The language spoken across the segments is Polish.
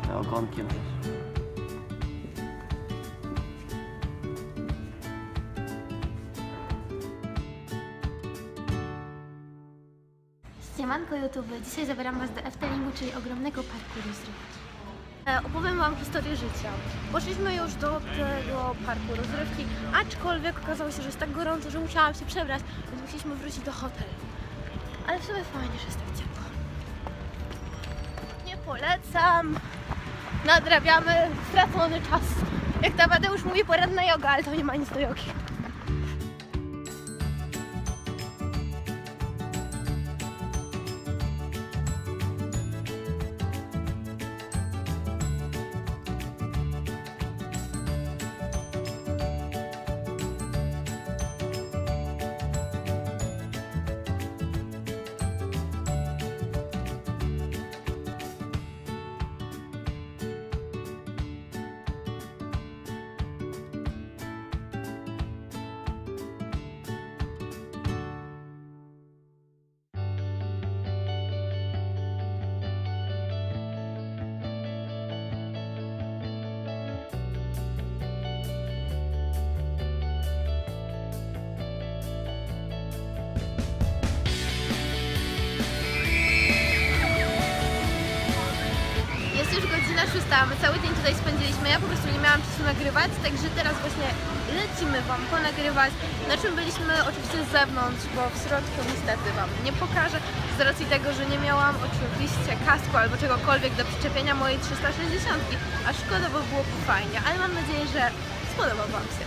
ogonkiem też. Siemanko YouTube, dzisiaj zabieram Was do Eftelingu, czyli ogromnego parku rozrywki. Opowiem Wam historię życia. Poszliśmy już do tego parku rozrywki, aczkolwiek okazało się, że jest tak gorąco, że musiałam się przebrać, więc musieliśmy wrócić do hotelu. Ale w sumie fajnie, że jest tak ciepło. Nie polecam. Nadrabiamy stracony czas. Jak ta Mateusz mówi, poranna joga, ale to nie ma nic do jogi. Jest już godzina 6, my cały dzień tutaj spędziliśmy, ja po prostu nie miałam czasu nagrywać, także teraz właśnie lecimy Wam ponagrywać, na czym byliśmy oczywiście z zewnątrz, bo w środku niestety Wam nie pokażę, z racji tego, że nie miałam oczywiście kasku albo czegokolwiek do przyczepienia mojej 360, a szkoda, bo byłoby fajnie, ale mam nadzieję, że spodoba Wam się.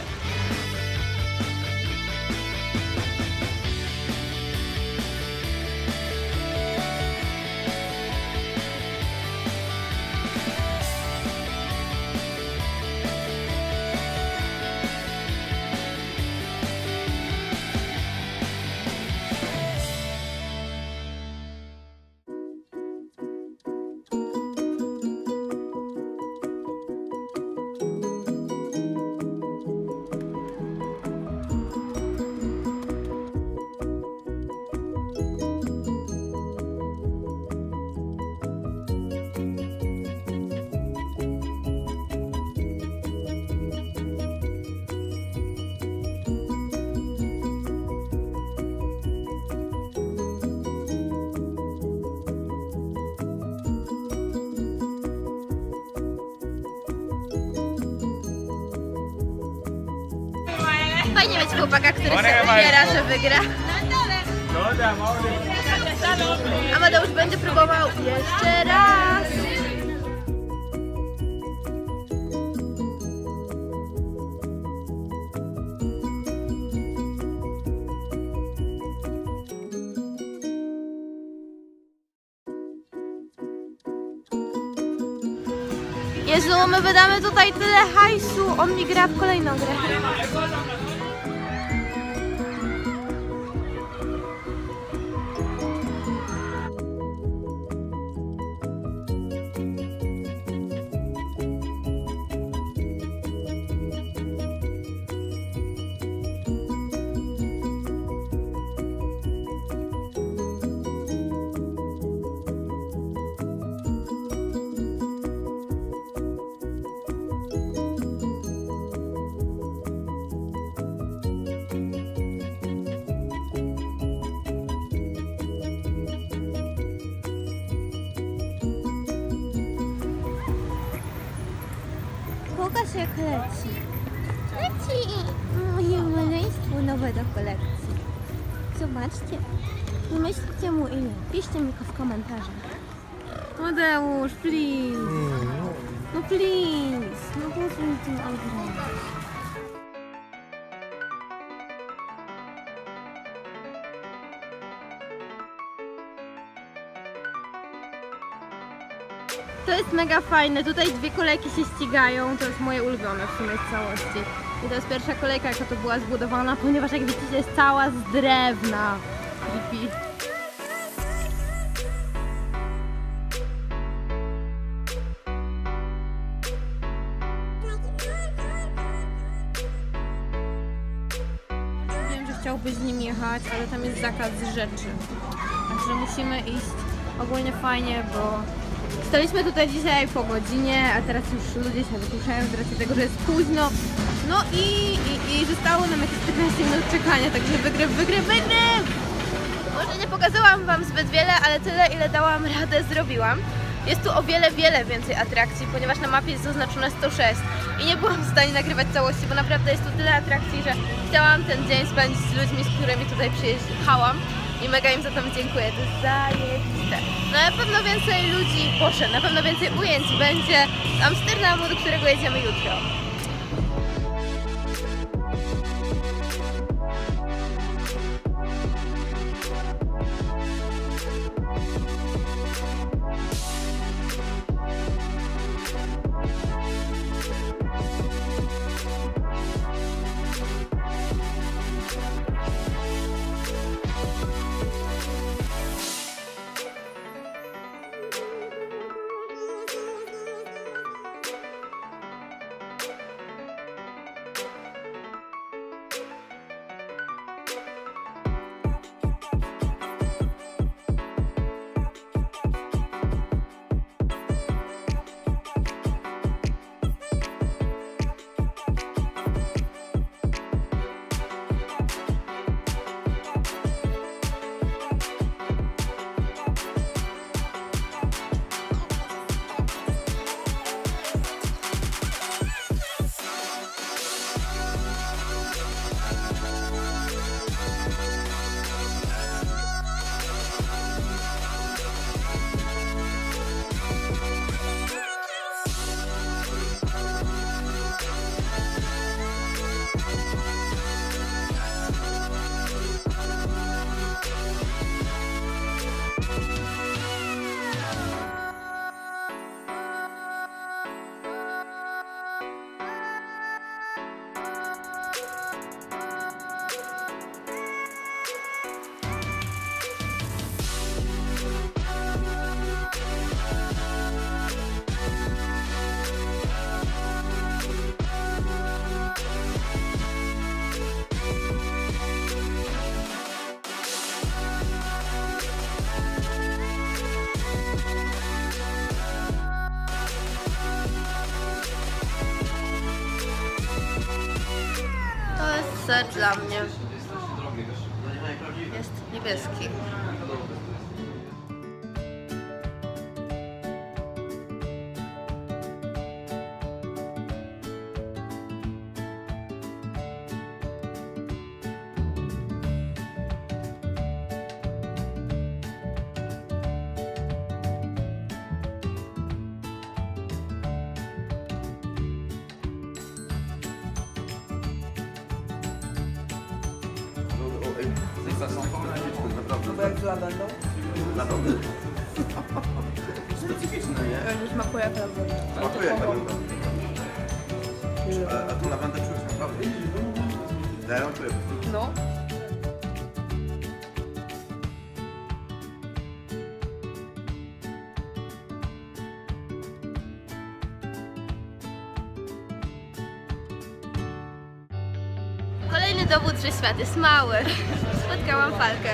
Fajnie mieć chłopaka, który się wybiera, że wygra. A Mateusz będzie próbował jeszcze raz. Jezu, my wydamy tutaj tyle hajsu, on mi gra w kolejną grę. Pokaż jak leci. Leci moje maleństwo nowe do kolekcji. Zobaczcie. Nie myślcie mu ile. Piszcie mi to w komentarzach. Mateusz, please. No please. No pozwól mi tym oglądać. To jest mega fajne, tutaj dwie kolejki się ścigają, to jest moje ulubione w sumie z całości. I to jest pierwsza kolejka, jaka to była zbudowana, ponieważ jak widzicie jest cała z drewna. Creepy. Wiem, że chciałbyś z nim jechać, ale tam jest zakaz rzeczy. Także musimy iść ogólnie fajnie, bo Staliśmy tutaj dzisiaj po godzinie, a teraz już ludzie się wykuszają z racji tego, że jest późno. No i zostało nam jakieś 15 minut czekania, także wygryw! Może nie pokazałam wam zbyt wiele, ale tyle ile dałam radę zrobiłam. Jest tu o wiele więcej atrakcji, ponieważ na mapie jest zaznaczone 106 i nie byłam w stanie nagrywać całości, bo naprawdę jest tu tyle atrakcji, że chciałam ten dzień spędzić z ludźmi, z którymi tutaj przyjechałam i mega im za to dziękuję, to jest zajebiste. No na pewno więcej ludzi poszedł, na pewno więcej ujęć będzie z Amsterdamu, do którego jedziemy jutro. Ser dla mnie jest niebieski. Bo jak z lawendą? Lawendą. Specyficzne, nie? Smakuje jak lawenda. Smakuje jak lawenda. A tu lawendę czujesz naprawdę? Ja ją czuję. No. Kolejny dowód, że świat jest mały. Spotkałam Falkę.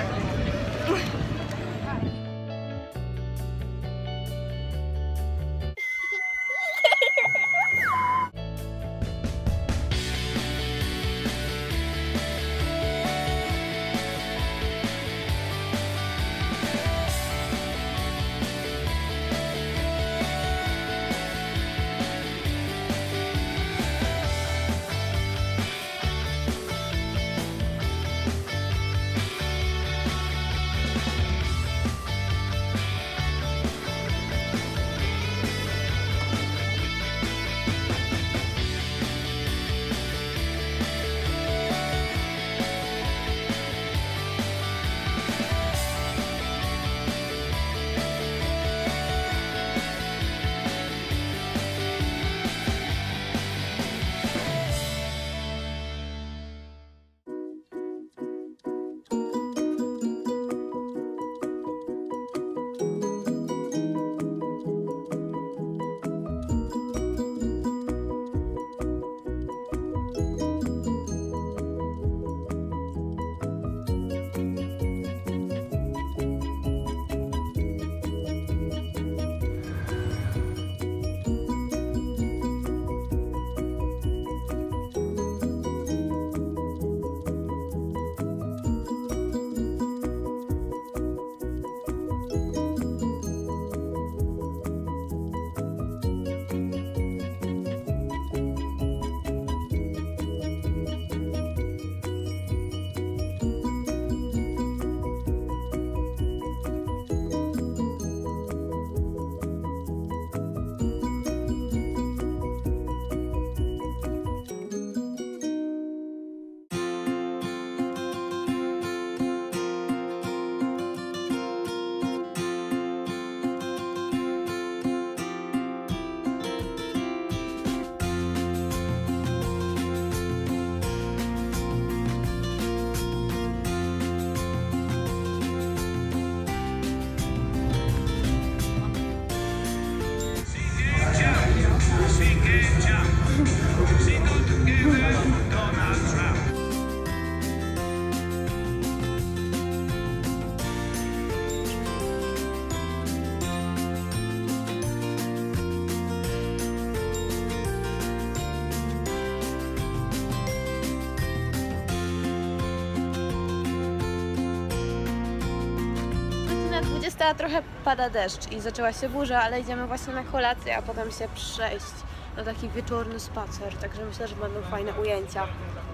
Godzina 20, trochę pada deszcz i zaczęła się burza, ale idziemy właśnie na kolację, a potem się przejść na taki wieczorny spacer, także myślę, że będą fajne ujęcia.